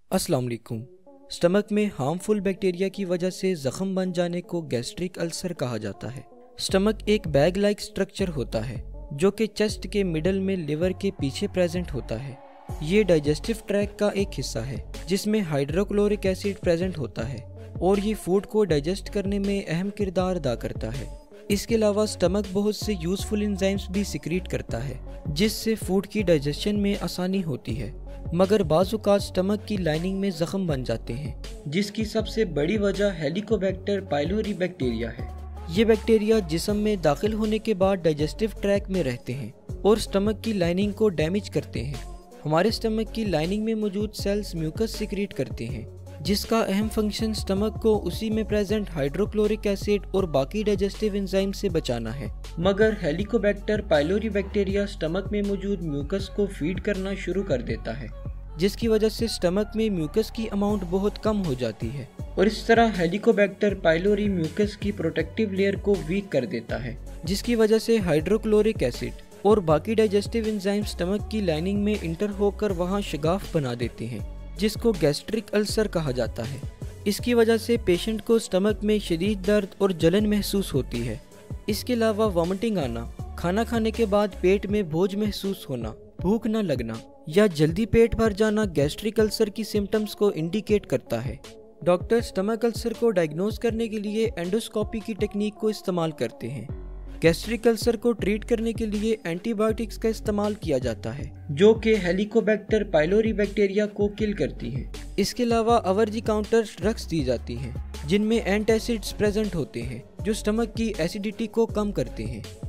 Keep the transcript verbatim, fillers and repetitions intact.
अस्सलाम वालेकुम। स्टमक में हार्मफुल बैक्टीरिया की वजह से जख्म बन जाने को गैस्ट्रिक अल्सर कहा जाता है। स्टमक एक बैग लाइक स्ट्रक्चर होता है जो कि चेस्ट के मिडल में लिवर के पीछे प्रेजेंट होता है। ये डाइजेस्टिव ट्रैक का एक हिस्सा है जिसमें हाइड्रोक्लोरिक एसिड प्रेजेंट होता है और ये फूड को डाइजेस्ट करने में अहम किरदार अदा करता है। इसके अलावा स्टमक बहुत से यूजफुल एंजाइम्स भी सिक्रीट करता है जिससे फूड की डाइजेशन में आसानी होती है। मगर बाज़ औक़ात स्टमक की लाइनिंग में जख्म बन जाते हैं जिसकी सबसे बड़ी वजह हेलिकोबैक्टर पाइलोरी बैक्टीरिया है। ये बैक्टीरिया जिस्म में दाखिल होने के बाद डाइजेस्टिव ट्रैक में रहते हैं और स्टमक की लाइनिंग को डैमेज करते हैं। हमारे स्टमक की लाइनिंग में मौजूद सेल्स म्यूकस सिक्रीट करते हैं जिसका अहम फंक्शन स्टमक को उसी में प्रेजेंट हाइड्रोक्लोरिक एसिड और बाकी डाइजेस्टिव एंजाइम से बचाना है। मगर हेलिकोबैक्टर पाइलोरी बैक्टीरिया स्टमक में मौजूद म्यूकस को फीड करना शुरू कर देता है जिसकी वजह से स्टमक में म्यूकस की अमाउंट बहुत कम हो जाती है और इस तरह हेलिकोबैक्टर पाइलोरी म्यूकस की प्रोटेक्टिव लेयर को वीक कर देता है जिसकी वजह से हाइड्रोक्लोरिक एसिड और बाकी डाइजेस्टिव एंजाइम स्टमक की लाइनिंग में इंटर होकर वहाँ शगाफ बना देते हैं जिसको गैस्ट्रिक अल्सर कहा जाता है। इसकी वजह से पेशेंट को स्टमक में शदीद दर्द और जलन महसूस होती है। इसके अलावा वॉमिटिंग आना, खाना खाने के बाद पेट में बोझ महसूस होना, भूख न लगना या जल्दी पेट भर जाना गैस्ट्रिक अल्सर की सिम्टम्स को इंडिकेट करता है। डॉक्टर स्टमक अल्सर को डायग्नोज करने के लिए एंडोस्कोपी की टेक्निक को इस्तेमाल करते हैं। गैस्ट्रिक अल्सर को ट्रीट करने के लिए एंटीबायोटिक्स का इस्तेमाल किया जाता है जो कि हेलिकोबैक्टर पाइलोरी बैक्टीरिया को किल करती हैं। इसके अलावा ओवर द काउंटर ड्रग्स दी जाती हैं जिनमें एंटासिड्स प्रेजेंट होते हैं जो स्टमक की एसिडिटी को कम करते हैं।